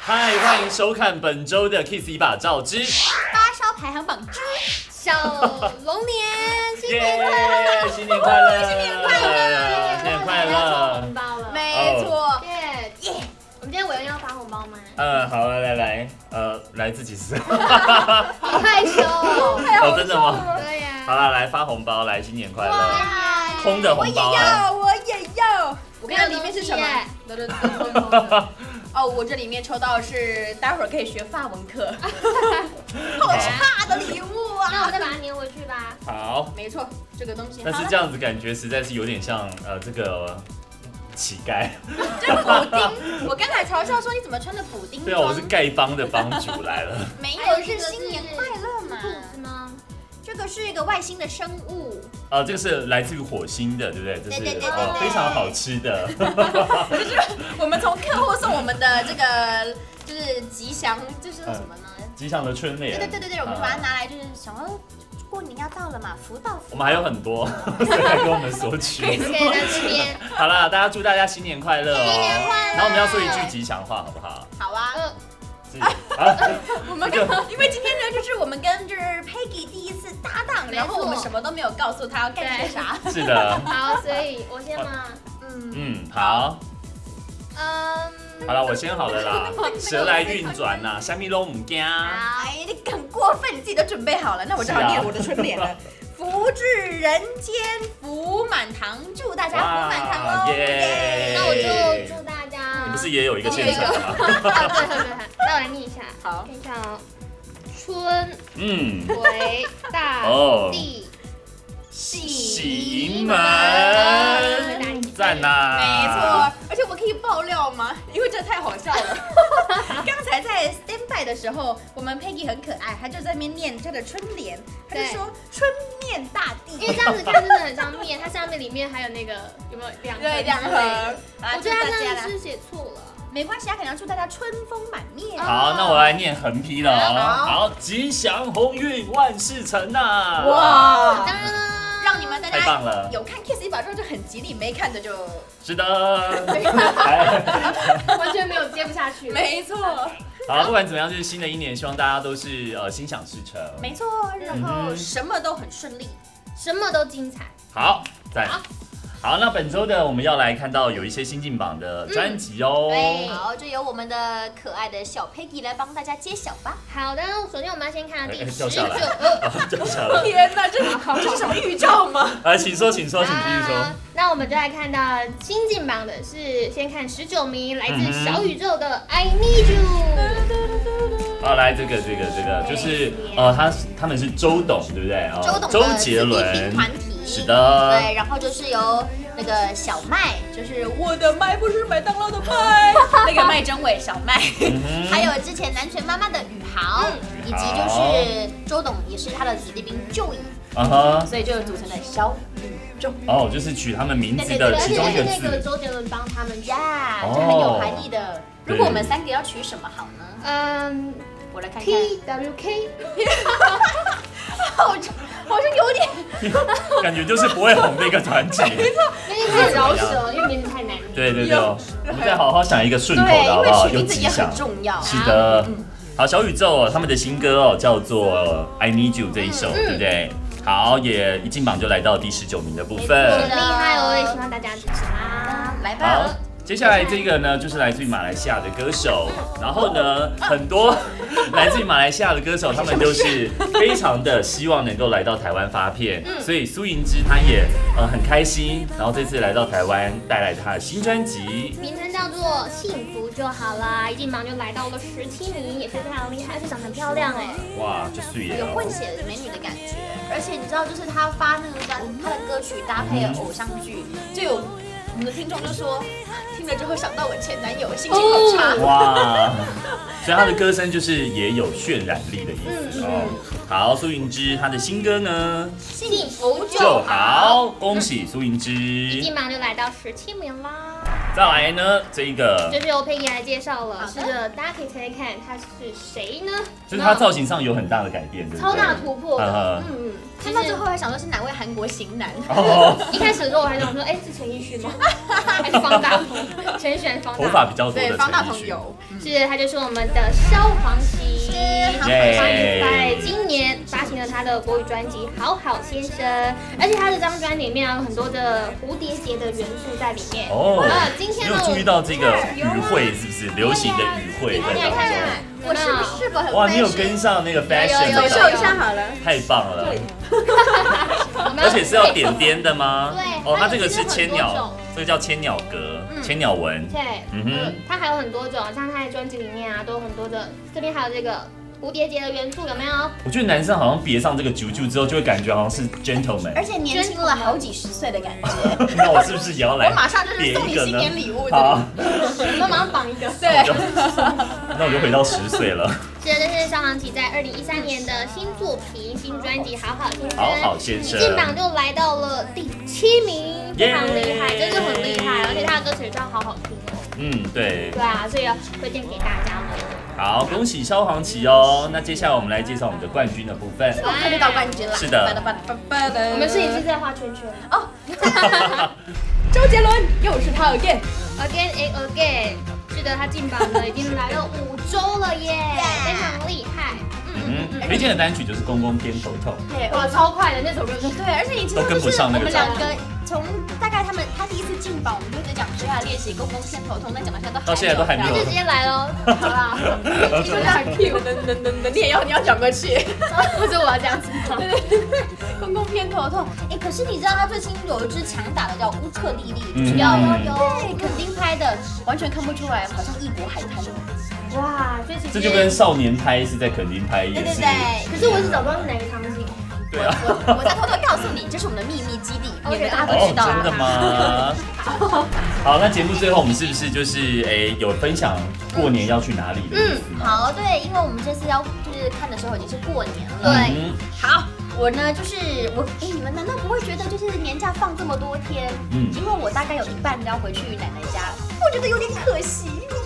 嗨，欢迎收看本周的 Kiss 一把照之发烧排行榜之小龙年，新年快乐！新年快乐！ 新年快乐！ 新年快乐！ 要抽红包了， 没错， 耶！我们今天委员要发红包吗？ 好，来，来自己吃。 好害羞哦， 哦，真的吗？ 对呀。 好了，来发红包，来新年快乐！空的红包啊！我也要！我看里面是什么？哦，我这里面抽到的是，待会儿可以学法文课。好差的礼物啊！ 那我再把它粘回去吧。 好， 没错，这个东西。 但是这样子感觉实在是有点像这个乞丐。 这补丁，我刚才嘲笑说你怎么穿的补丁装？ 对啊，我是丐帮的帮主来了。 没有，是新年快乐嘛？ 兔子吗？ 这个是一个外星的生物。 这个是来自于火星的，对不对？这是对非常好吃的。 就是我们从客户送我们的这个，就是吉祥，这是什么呢？ 吉祥的春联。 对，我们把它拿来，就是想要过年要到了嘛，福到。 我们还有很多，所以来跟我们索取。 可以在这边。 好啦，大家祝大家新年快乐哦！ 新年快乐！ 然后我们要说一句吉祥话，好不好？ 好啊。 我们因为今天呢，就是我们跟就是 Peggy 第一次搭档，然后我们什么都没有告诉他要干些啥。 是的。 好，所以我先嘛。 好。好了，我先好了啦。蛇来运转呐，虾米都唔惊。 哎，你很过分，你自己都准备好了，那我就要念我的春联了。福至人间，福满堂，祝大家福满堂哦！ 耶！ 那我就祝大家。 你不是也有一个现场吗？ 对，那我来念一下。 好， 看一下哦。春回大地， 喜迎门，赞呐！没错，而且我可以爆料吗？因为这太好笑了。刚才在 stand by 的时候，我们 Peggy 很可爱，她就在那边念她的春联，她就说春面大地， 因为这样子看真的很像面，它下面里面还有那个有没有两盒？ 对，两盒。 我觉得他这样是写错了。 没关系，他可能要祝大家春风满面。 好，那我来念横批了哦。好，吉祥鸿运万事成呐！ 哇， 当然了， 让你们大家太棒了。 有看 Kiss 一把之后就很吉利，没看的就。 是的。 完全没有接不下去。 没错。 好，不管怎么样，就是新的一年，希望大家都是心想事成。 没错，然后什么都很顺利， 什么都精彩。 好，赞。好，那本周的我们要来看到有一些新进榜的专辑哦。 对，好，就由我们的可爱的小 Peggy 来帮大家揭晓吧。 好的，首先我们要先看第19。 掉下来。 天哪，这是什么预兆吗？ 请说，请继续说。 那我们就来看到新进榜的是，先看19名，来自小宇宙的《I Need You》。 好，来这个，就是他们是周董，对不对？周杰伦团体。 是的， 对，然后就是由那个小麦，就是我的麦不是麦当劳的麦，那个麦真伟小麦，还有之前南拳妈妈的宇豪，以及就是周董也是他的子弟兵Joey，所以就组成了小宇宙。 哦，就是取他们名字的其中一个字。 那个周杰伦帮他们呀，这很有含义的。如果我们3个要取什么好呢？我来看看。 TWK。 好像有点， 感觉就是不会红的一个团体。 没错，因为太饶舌，因为名字太难念。 对，我们再好好想一个顺口的好不好？ 有吉祥，很重要。 是的，好，小宇宙他们的新歌叫做《I Need You》这一首，对不对？好，也一进榜就来到第19名的部分， 很厉害哦，也希望大家支持啦。 来吧。 接下来这个呢，就是来自于马来西亚的歌手，然后呢，很多来自于马来西亚的歌手，他们都是非常的希望能够来到台湾发片，所以苏盈之他也很开心，然后这次来到台湾带来他的新专辑， 名称叫做《幸福就好啦》，一进榜就来到了17名，也是非常厉害，而且长得很漂亮哎， 哇，就是有混血的美女的感觉，而且你知道，就是他发那个他的歌曲搭配了偶像剧，就有。我们的听众就说，听了之后想到我前男友，心情好差。 哇，所以他的歌声就是也有渲染力的意思哦。好，苏盈之他的新歌呢， 幸福就好，恭喜苏盈之， 一进榜就来到17名啦。 再来呢，这一个就是由佩仪来介绍了，是的，大家可以猜猜看他是谁呢？ 就是他造型上有很大的改变，对不对？ 超大突破的， 看到最后还想说是哪位韩国型男？ 一开始的时候我还想说，是陈奕迅吗？还是方大同？ 陈璇方大头发比较多的对，方大陈奕迅。 同有。 是，他就是我们的萧煌奇。 是他在今年发行了他的国语专辑《好好先生》，而且他的这张专辑里面有很多的蝴蝶结的元素在里面。 哦， 今天你有注意到这个语汇是不是流行的语汇在当中？ 我是否很哇，你有跟上那个 fashion 有手秀一下好了？ 太棒了！而且是要点点的吗？ 对哦，它这个是它有千鸟很多种， 这个叫千鸟格、千鸟纹。 对， 嗯哼， 它还有很多种，像他的专辑里面啊，都有很多的，这边还有这个蝴蝶结的元素，有没有？ 我觉得男生好像别上这个啾啾之后，就会感觉好像是 gentleman。 而且年轻了好几十岁的感觉。 那我是不是也要来我马上就是别送你新一个呢？ 年礼物。 好， 我们马上绑一个。 对， 那我就回到10岁了。 这是萧煌奇在2013年的新作品、新专辑《好好先生》。 好好先生进榜就来到了第7名，非常厉害，真的很厉害，而且他的歌曲也唱好好听哦。 嗯，对。 对啊，所以要推荐给大家了。 好，恭喜萧煌奇哦。那接下来我们来介绍我们的冠军的部分。 我快就到冠军了。 是的我们摄影师在画圈圈。 哦，周杰伦又是他 again。 Again and again，是的，他进榜了，已经来了5周了耶，非常厉害。 推荐的单曲就是《公公偏头痛》。 对， 哇，超快的那首歌， 对，而且你知道都跟不就是我上那个们两个从大概他第一次进榜，我们就在讲说要练习公公偏头痛，但讲到现在都还没有。 到现在都还没有那就直接来喽。好啦， 你说很 Q，你也要转过去。 或者我要这样子吗？ 公公偏头痛，哎，可是你知道他最近有一支强打的叫乌克丽丽，就是有， 对，垦丁拍的，完全看不出来，好像异国海滩。 哇，所以其实这就跟少年拍是在垦丁拍也是。 可是我是找不到是哪个场景。 对啊。 我再偷偷告诉你，这是我们的秘密基地，免得大家都知道。 真的吗？好，那节目最后我们是不是就是有分享过年要去哪里的意思吗？ 好，对，因为我们这次就是看的时候已经是过年了。 对， 好，我呢就是你们难道不会觉得就是年假放这么多天？因为我大概有一半都要回去奶奶家，我觉得有点可惜。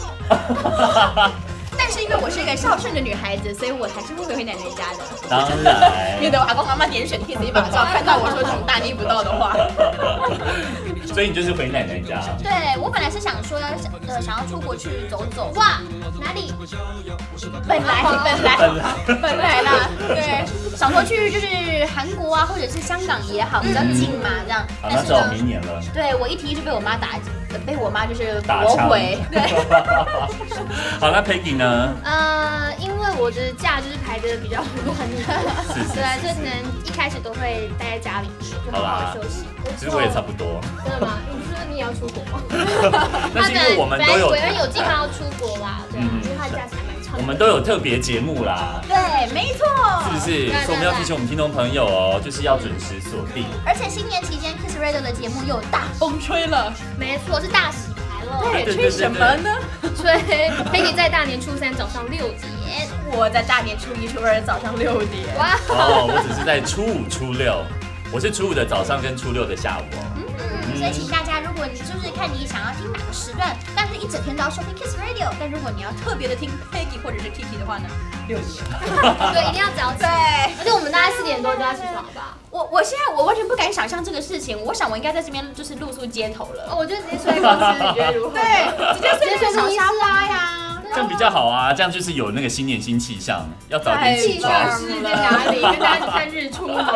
但是因为我是一个孝顺的女孩子，所以我还是会回奶奶家的。 当然。 因为我阿公阿妈点选 Kiss 一把照，看到我说这种大逆不道的话。 所以你就是回奶奶家。 对，我本来是想说想要出国去走走。哇，哪里？本来啦，对，想说去就是韩国啊，或者是香港也好，比较近嘛，这样。 好，那只好明年了。 对，我一提就被我妈被我妈就是打枪。 驳回。对。 好，那 Peggy 呢？ 因为我的假就是排的比较乱， 是对啊，就可能一开始都会待在家里，就好好休息。 其实我也差不多。 真的吗？你说你也要出国吗？ 那是因为我们都有。 本来有计划要出国啦，对啊，因为他假期还蛮长。 我们都有特别节目啦。 对，没错。 是不是？所以我们要提醒我们听众朋友哦，就是要准时锁定。 而且新年期间 Kiss Radio 的节目又有大风吹了。 没错，是大洗牌了。 对，吹什么呢？ 吹 Peggy 在大年初3早上6点， 我在大年初1、初2早上6点。 哇！ 哦，我只是在初5、初6，我是初5的早上跟初6的下午哦。 所以请大家，如果你就是看你想要听哪个时段，但是一整天都要收听 Kiss Radio， 但如果你要特别的听 Peggy 或者是 Kiki 的话呢，6点。 对，一定要早起。 对， 而且我们大概4点多就要起床吧。 我现在完全不敢想象这个事情，我想我应该在这边就是露宿街头了。 我就直接睡公司，你觉得如何？ 对，直接睡小沙发呀。 这样比较好啊，这样就是有那个新年新气象，要早点起床。 是在哪里？跟大家一起看日出吗？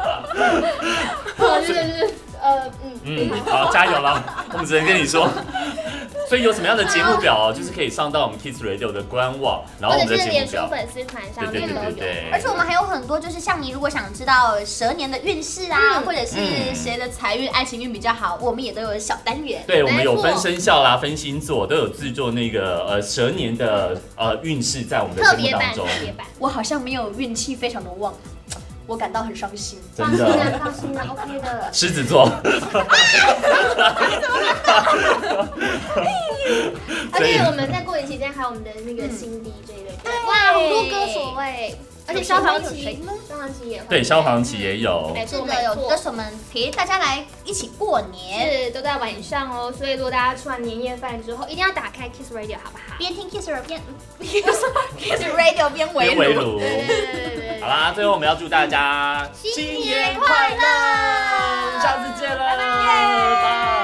就是好，加油啦！我们只能跟你说。所以有什么样的节目表哦，就是可以上到我们 Kiss Radio 的官网，然后我们的节目表， 或者是脸书粉丝团上面都有。 而且我们还有很多，就是像你如果想知道蛇年的运势啊，或者是谁的财运、爱情运比较好，我们也都有小单元。 对，我们有分生肖啦、分星座，都有制作那个蛇年的运势在我们的节目当中。 特别版。 我好像没有运气非常的旺。我感到很伤心， 真的。 放心啦 ，OK 的。 狮子座。 而且我们在过年期间还有我们的那个新 DJ 的，哇，好多歌手哎，而且萧煌奇也会， 对，萧煌奇也有， 是的，有歌手们陪大家来一起过年， 是都在晚上哦，所以如果大家吃完年夜饭之后，一定要打开 Kiss Radio 好不好？ 边听 Kiss Radio 边 Kiss Radio 边围炉。 对。 好啦，最后我们要祝大家新年快乐， 下次见了，拜拜。